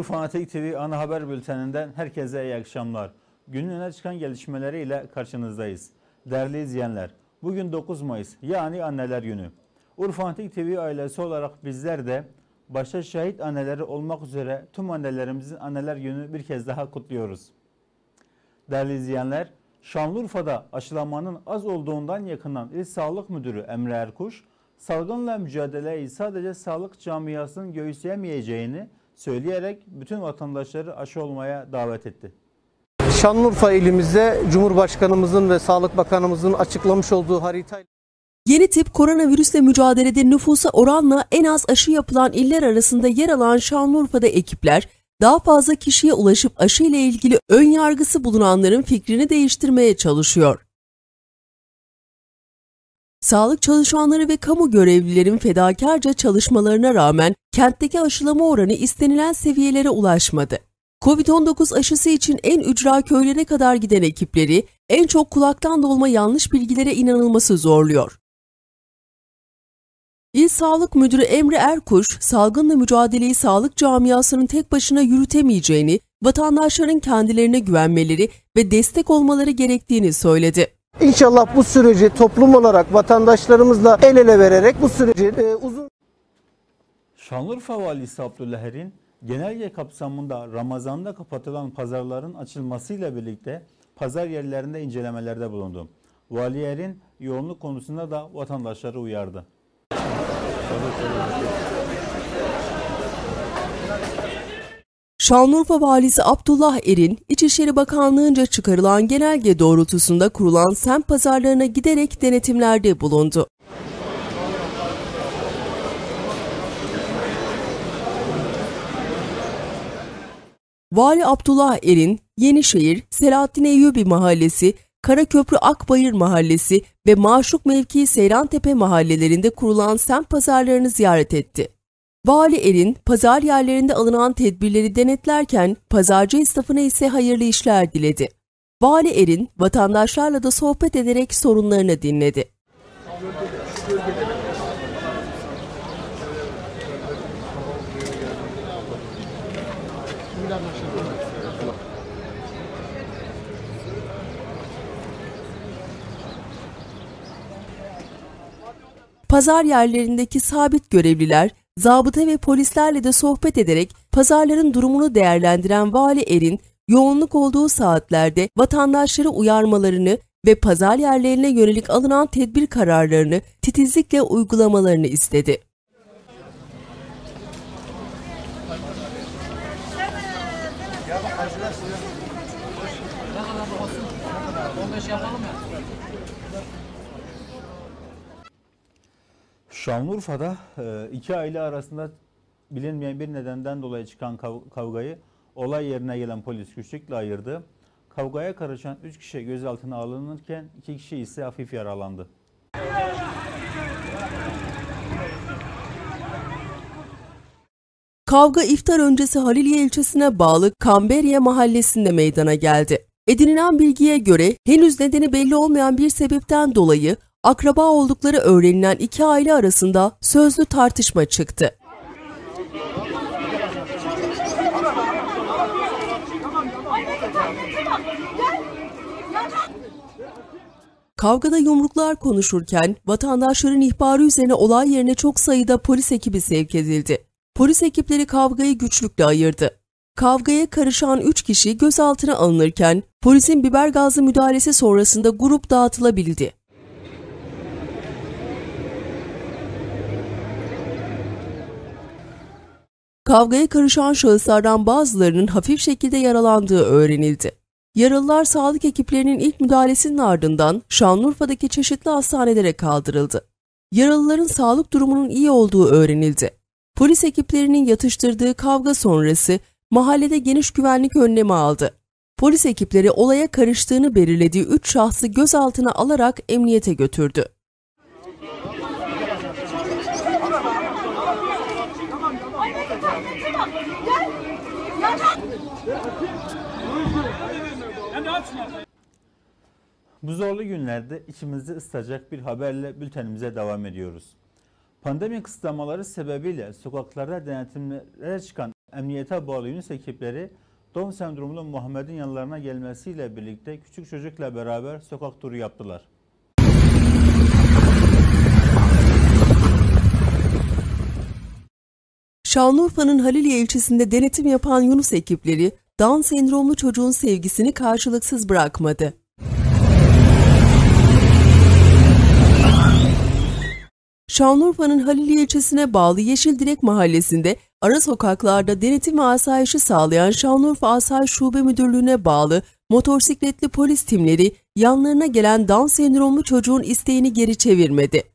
Urfanatik TV ana haber bülteninden herkese iyi akşamlar. Günün öne çıkan gelişmeleriyle karşınızdayız. Değerli izleyenler, bugün 9 Mayıs yani Anneler Günü. Urfanatik TV ailesi olarak bizler de başta şehit anneleri olmak üzere tüm annelerimizin Anneler Günü bir kez daha kutluyoruz. Değerli izleyenler, Şanlıurfa'da aşılamanın az olduğundan yakından İl Sağlık Müdürü Emre Erkuş, salgınla mücadeleyi sadece sağlık camiasının göğüsleyemeyeceğini söyleyerek bütün vatandaşları aşı olmaya davet etti. Şanlıurfa ilimizde Cumhurbaşkanımızın ve Sağlık Bakanımızın açıklamış olduğu haritayla yeni tip koronavirüsle mücadelede nüfusa oranla en az aşı yapılan iller arasında yer alan Şanlıurfa'da ekipler daha fazla kişiye ulaşıp aşı ile ilgili ön yargısı bulunanların fikrini değiştirmeye çalışıyor. Sağlık çalışanları ve kamu görevlilerin fedakarca çalışmalarına rağmen kentteki aşılama oranı istenilen seviyelere ulaşmadı. Covid-19 aşısı için en ücra köylere kadar giden ekipleri en çok kulaktan dolma yanlış bilgilere inanılması zorluyor. İl Sağlık Müdürü Emre Erkuş, salgınla mücadeleyi sağlık camiasının tek başına yürütemeyeceğini, vatandaşların kendilerine güvenmeleri ve destek olmaları gerektiğini söyledi. İnşallah bu süreci toplum olarak vatandaşlarımızla el ele vererek bu süreci uzun... Şanlıurfa Valisi Abdullah Erin, genelge kapsamında Ramazan'da kapatılan pazarların açılmasıyla birlikte pazar yerlerinde incelemelerde bulundu. Vali Erin, yoğunluk konusunda da vatandaşları uyardı. Şanlıurfa Valisi Abdullah Erin, İçişleri Bakanlığı'nca çıkarılan genelge doğrultusunda kurulan semt pazarlarına giderek denetimlerde bulundu. Vali Abdullah Erin, Yenişehir, Selahattin Eyyubi Mahallesi, Karaköprü Akbayır Mahallesi ve Maşuk Mevkii Seyrantepe mahallelerinde kurulan semt pazarlarını ziyaret etti. Vali Erin, pazar yerlerinde alınan tedbirleri denetlerken pazarcı esnafına ise hayırlı işler diledi. Vali Erin, vatandaşlarla da sohbet ederek sorunlarını dinledi. Pazar yerlerindeki sabit görevliler, zabıta ve polislerle de sohbet ederek pazarların durumunu değerlendiren Vali Erin, yoğunluk olduğu saatlerde vatandaşları uyarmalarını ve pazar yerlerine yönelik alınan tedbir kararlarını titizlikle uygulamalarını istedi. Şanlıurfa'da iki aile arasında bilinmeyen bir nedenden dolayı çıkan kavgayı olay yerine gelen polis güçlükle ayırdı. Kavgaya karışan 3 kişi gözaltına alınırken 2 kişi ise hafif yaralandı. Kavga iftar öncesi Haliliye ilçesine bağlı Kamberiye mahallesinde meydana geldi. Edinilen bilgiye göre henüz nedeni belli olmayan bir sebepten dolayı akraba oldukları öğrenilen iki aile arasında sözlü tartışma çıktı. Kavgada yumruklar konuşurken vatandaşların ihbarı üzerine olay yerine çok sayıda polis ekibi sevk edildi. Polis ekipleri kavgayı güçlükle ayırdı. Kavgaya karışan 3 kişi gözaltına alınırken polisin biber gazlı müdahalesi sonrasında grup dağıtılabildi. Kavgaya karışan şahıslardan bazılarının hafif şekilde yaralandığı öğrenildi. Yaralılar sağlık ekiplerinin ilk müdahalesinin ardından Şanlıurfa'daki çeşitli hastanelere kaldırıldı. Yaralıların sağlık durumunun iyi olduğu öğrenildi. Polis ekiplerinin yatıştırdığı kavga sonrası mahallede geniş güvenlik önlemi aldı. Polis ekipleri olaya karıştığını belirlediği 3 şahsı gözaltına alarak emniyete götürdü. Bu zorlu günlerde içimizi ısıtacak bir haberle bültenimize devam ediyoruz. Pandemi kısıtlamaları sebebiyle sokaklarda denetimlere çıkan emniyete bağlı Yunus ekipleri Down sendromlu Muhammed'in yanlarına gelmesiyle birlikte küçük çocukla beraber sokak turu yaptılar. Şanlıurfa'nın Haliliye ilçesinde denetim yapan Yunus ekipleri Down sendromlu çocuğun sevgisini karşılıksız bırakmadı. Şanlıurfa'nın Haliliye ilçesine bağlı Yeşildirek mahallesinde ara sokaklarda denetim ve asayişi sağlayan Şanlıurfa Asayiş Şube Müdürlüğü'ne bağlı motosikletli polis timleri yanlarına gelen Down sendromlu çocuğun isteğini geri çevirmedi.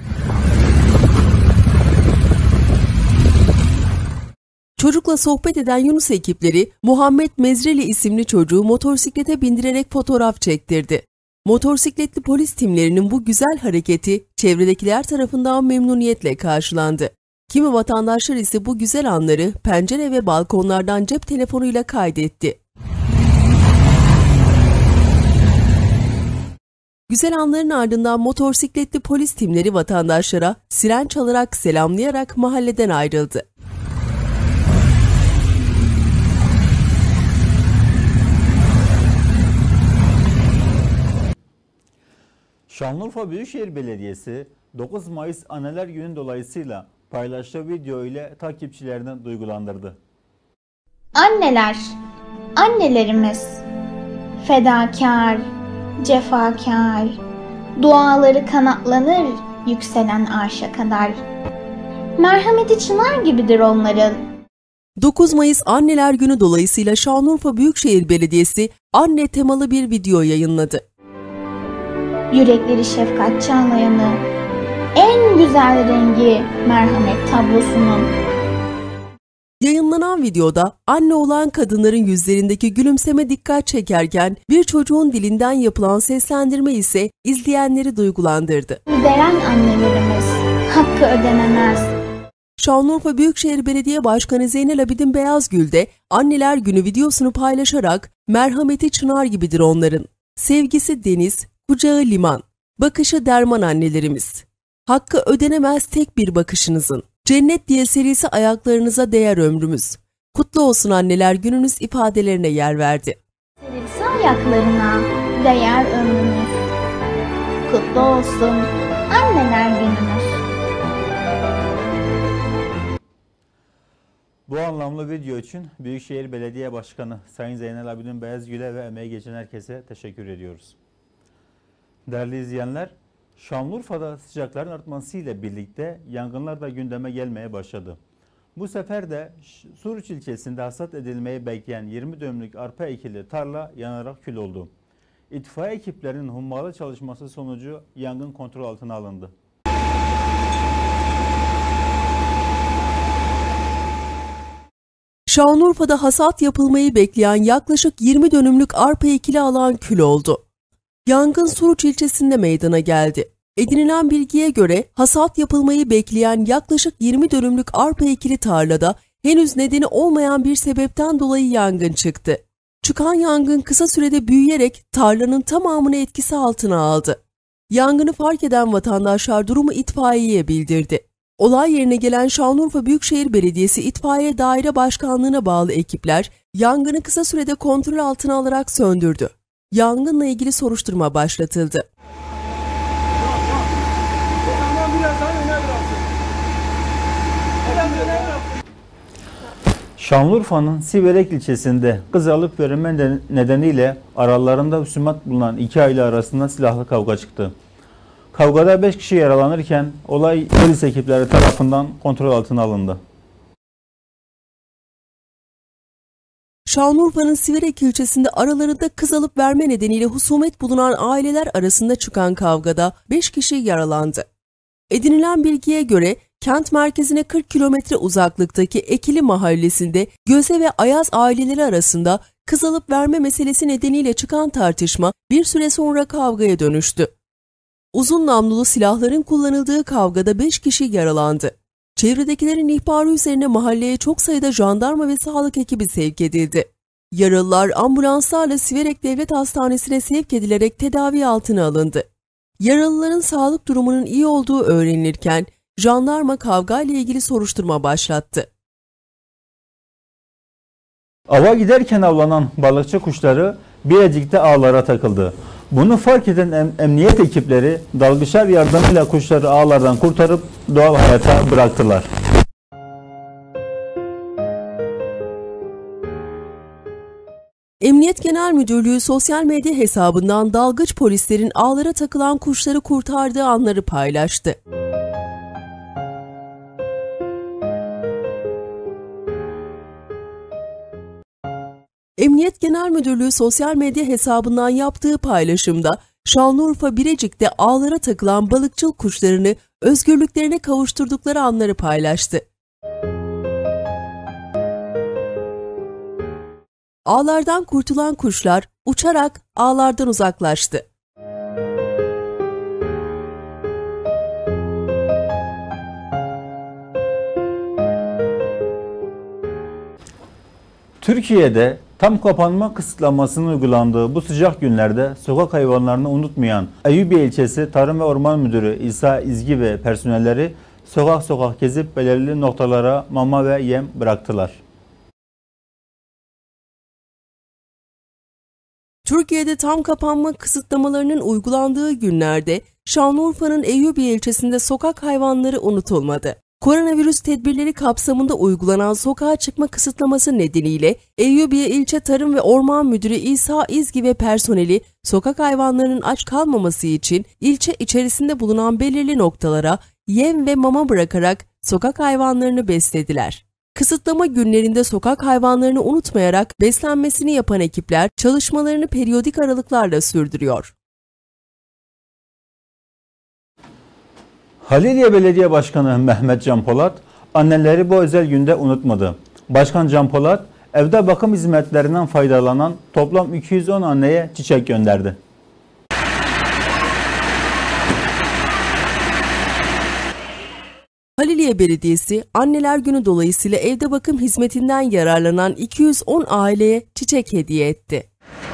Çocukla sohbet eden Yunus ekipleri Muhammed Mezreli isimli çocuğu motosiklete bindirerek fotoğraf çektirdi. Motosikletli polis timlerinin bu güzel hareketi çevredekiler tarafından memnuniyetle karşılandı. Kimi vatandaşlar ise bu güzel anları pencere ve balkonlardan cep telefonuyla kaydetti. Güzel anların ardından motosikletli polis timleri vatandaşlara siren çalarak selamlayarak mahalleden ayrıldı. Şanlıurfa Büyükşehir Belediyesi 9 Mayıs Anneler Günü dolayısıyla paylaştığı video ile takipçilerini duygulandırdı. Anneler, annelerimiz, fedakar, cefakar, duaları kanatlanır yükselen arşa kadar. Merhameti çınar gibidir onların. 9 Mayıs Anneler Günü dolayısıyla Şanlıurfa Büyükşehir Belediyesi anne temalı bir video yayınladı. Yürekleri şefkat çağlayanı, en güzel rengi merhamet tablosunun. Yayınlanan videoda anne olan kadınların yüzlerindeki gülümseme dikkat çekerken bir çocuğun dilinden yapılan seslendirme ise izleyenleri duygulandırdı. Veren annelerimiz hakkı ödenemez. Şanlıurfa Büyükşehir Belediye Başkanı Zeynel Abidin Beyazgül de Anneler Günü videosunu paylaşarak merhameti çınar gibidir onların. Sevgisi deniz, kucağı liman, bakışı derman annelerimiz. Hakkı ödenemez tek bir bakışınızın. Cennet diye serisi ayaklarınıza değer ömrümüz. Kutlu olsun anneler gününüz ifadelerine yer verdi. Serilse ayaklarına değer ömrümüz. Kutlu olsun anneler gününüz. Bu anlamlı video için Büyükşehir Belediye Başkanı Sayın Zeynel Abidin Beyazgül'e ve emeği geçen herkese teşekkür ediyoruz. Değerli izleyenler, Şanlıurfa'da sıcakların artmasıyla birlikte yangınlar da gündeme gelmeye başladı. Bu sefer de Suruç ilçesinde hasat edilmeyi bekleyen 20 dönümlük arpa ekili tarla yanarak kül oldu. İtfaiye ekiplerinin hummalı çalışması sonucu yangın kontrol altına alındı. Şanlıurfa'da hasat yapılmayı bekleyen yaklaşık 20 dönümlük arpa ekili alan kül oldu. Yangın Suruç ilçesinde meydana geldi. Edinilen bilgiye göre hasat yapılmayı bekleyen yaklaşık 20 dönümlük arpa ekili tarlada henüz nedeni olmayan bir sebepten dolayı yangın çıktı. Çıkan yangın kısa sürede büyüyerek tarlanın tamamını etkisi altına aldı. Yangını fark eden vatandaşlar durumu itfaiyeye bildirdi. Olay yerine gelen Şanlıurfa Büyükşehir Belediyesi İtfaiye Daire Başkanlığı'na bağlı ekipler yangını kısa sürede kontrol altına alarak söndürdü. Yangınla ilgili soruşturma başlatıldı. Şanlıurfa'nın Siverek ilçesinde kız alıp verme nedeniyle aralarında husumet bulunan iki aile arasında silahlı kavga çıktı. Kavgada 5 kişi yaralanırken olay polis ekipleri tarafından kontrol altına alındı. Şanlıurfa'nın Siverek ilçesinde aralarında kız alıp verme nedeniyle husumet bulunan aileler arasında çıkan kavgada 5 kişi yaralandı. Edinilen bilgiye göre kent merkezine 40 kilometre uzaklıktaki Ekili mahallesinde Göze ve Ayaz aileleri arasında kız alıp verme meselesi nedeniyle çıkan tartışma bir süre sonra kavgaya dönüştü. Uzun namlulu silahların kullanıldığı kavgada 5 kişi yaralandı. Çevredekilerin ihbarı üzerine mahalleye çok sayıda jandarma ve sağlık ekibi sevk edildi. Yaralılar ambulanslarla Siverek Devlet Hastanesi'ne sevk edilerek tedavi altına alındı. Yaralıların sağlık durumunun iyi olduğu öğrenilirken jandarma kavgayla ilgili soruşturma başlattı. Ava giderken avlanan balıkçı kuşları Birecik'te ağlara takıldı. Bunu fark eden emniyet ekipleri dalgıçlar yardımıyla kuşları ağlardan kurtarıp doğal hayata bıraktılar. Emniyet Genel Müdürlüğü sosyal medya hesabından dalgıç polislerin ağlara takılan kuşları kurtardığı anları paylaştı. Emniyet Genel Müdürlüğü sosyal medya hesabından yaptığı paylaşımda Şanlıurfa Birecik'te ağlara takılan balıkçıl kuşlarını özgürlüklerine kavuşturdukları anları paylaştı. Ağlardan kurtulan kuşlar uçarak ağlardan uzaklaştı. Türkiye'de tam kapanma kısıtlamasının uygulandığı bu sıcak günlerde sokak hayvanlarını unutmayan Eyyubiye İlçesi Tarım ve Orman Müdürü İsa İzgi ve personelleri sokak sokak gezip belirli noktalara mama ve yem bıraktılar. Türkiye'de tam kapanma kısıtlamalarının uygulandığı günlerde Şanlıurfa'nın Eyyubiye ilçesinde sokak hayvanları unutulmadı. Koronavirüs tedbirleri kapsamında uygulanan sokağa çıkma kısıtlaması nedeniyle Eyyubiye İlçe Tarım ve Orman Müdürü İsa İzgi ve personeli sokak hayvanlarının aç kalmaması için ilçe içerisinde bulunan belirli noktalara yem ve mama bırakarak sokak hayvanlarını beslediler. Kısıtlama günlerinde sokak hayvanlarını unutmayarak beslenmesini yapan ekipler çalışmalarını periyodik aralıklarla sürdürüyor. Haliliye Belediye Başkanı Mehmet Can Polat, anneleri bu özel günde unutmadı. Başkan Can Polat, evde bakım hizmetlerinden faydalanan toplam 210 anneye çiçek gönderdi. Haliliye Belediyesi, Anneler Günü dolayısıyla evde bakım hizmetinden yararlanan 210 aileye çiçek hediye etti.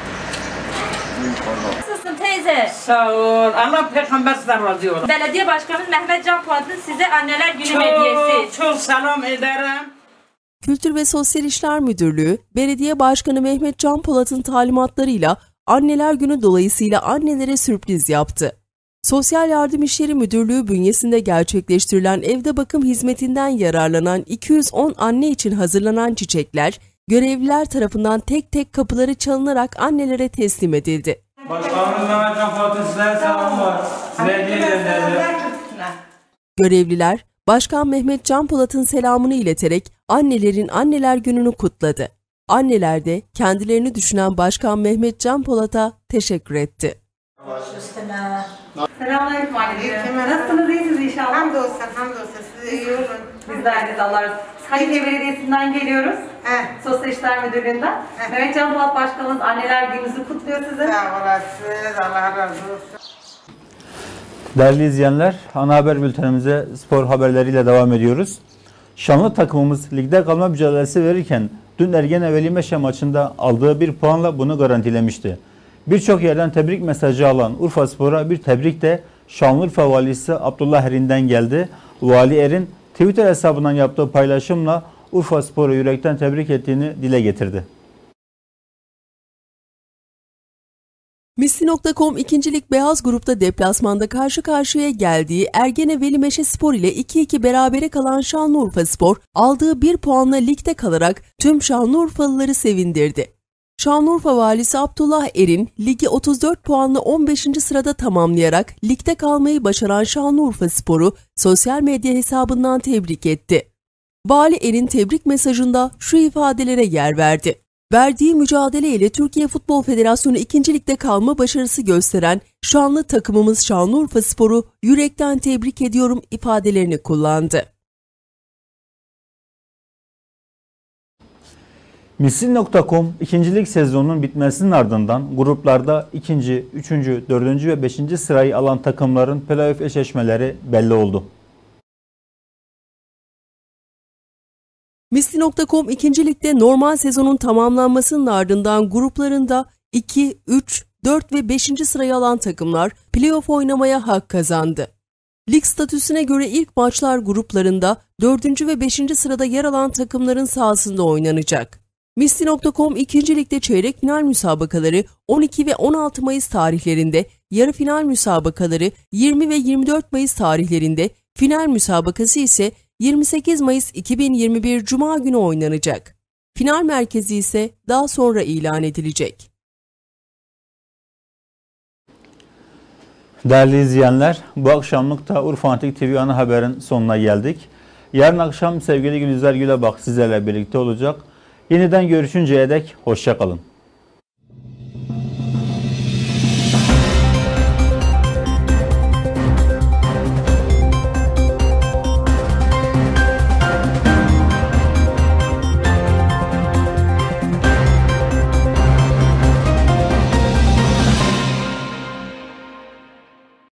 Nasılsın teyze? Sağ ol. Allah peygamber sizden razı olsun. Belediye Başkanımız Mehmet Can Polat'ın size Anneler Günü hediyesi. Çok selam ederim. Kültür ve Sosyal İşler Müdürlüğü, Belediye Başkanı Mehmet Can Polat'ın talimatlarıyla Anneler Günü dolayısıyla annelere sürpriz yaptı. Sosyal Yardım İşleri Müdürlüğü bünyesinde gerçekleştirilen evde bakım hizmetinden yararlanan 210 anne için hazırlanan çiçekler, görevliler tarafından tek tek kapıları çalınarak annelere teslim edildi. Başkanımız Mehmet Can Polat'ın size selam var. Size hediye ederim. Görevliler, Başkan Mehmet Can Polat'ın selamını ileterek annelerin Anneler Günü'nü kutladı. Anneler de kendilerini düşünen Başkan Mehmet Can Polat'a teşekkür etti. Selamünaleyküm anneciğim. Nasılsınız, iyisiniz inşallah? Hamdolsun size iyi olun. Bizler de Allah razı olsun. Haliliye Belediyesi'nden geliyoruz. Sosyal İşler Müdürlüğü'nden. Mehmet Can Polat Başkanımız Anneler Günü'nüzü kutluyor size. Sağ olasınız. Allah razı olsun. Değerli izleyenler, ana haber bültenimize spor haberleriyle devam ediyoruz. Şanlı takımımız ligde kalma mücadelesi verirken dün Ergene Veli Meşe maçında aldığı bir puanla bunu garantilemişti. Birçok yerden tebrik mesajı alan Urfaspor'a bir tebrik de Şanlıurfa Valisi Abdullah Erin'den geldi. Vali Erin Twitter hesabından yaptığı paylaşımla Urfaspor'u yürekten tebrik ettiğini dile getirdi. Misli.com 2. Lig Beyaz Grup'ta deplasmanda karşı karşıya geldiği Ergene Veli Meşe Spor ile 2-2 berabere kalan Şanlıurfaspor aldığı 1 puanla ligde kalarak tüm Şanlıurfalıları sevindirdi. Şanlıurfa Valisi Abdullah Erin, ligi 34 puanla 15. sırada tamamlayarak ligde kalmayı başaran Şanlıurfaspor'u sosyal medya hesabından tebrik etti. Vali Erin tebrik mesajında şu ifadelere yer verdi. Verdiği mücadeleyle Türkiye Futbol Federasyonu 2. Lig'de kalma başarısı gösteren şanlı takımımız Şanlıurfaspor'u yürekten tebrik ediyorum ifadelerini kullandı. Misil.com 2. Lig sezonunun bitmesinin ardından gruplarda 2., 3., 4. ve 5. sırayı alan takımların playoff eşleşmeleri belli oldu. Misli.com 2. Lig'de normal sezonun tamamlanmasının ardından gruplarında 2, 3, 4 ve 5. sırayı alan takımlar playoff oynamaya hak kazandı. Lig statüsüne göre ilk maçlar gruplarında 4. ve 5. sırada yer alan takımların sahasında oynanacak. Misli.com 2. Lig'de çeyrek final müsabakaları 12 ve 16 Mayıs tarihlerinde, yarı final müsabakaları 20 ve 24 Mayıs tarihlerinde, final müsabakası ise 28 Mayıs 2021 Cuma günü oynanacak. Final merkezi ise daha sonra ilan edilecek. Değerli izleyenler, bu akşamlık da Urfa Antik TV ana haberin sonuna geldik. Yarın akşam sevgili Gülizar Gülebak sizlerle birlikte olacak. Yeniden görüşünceye dek hoşça kalın.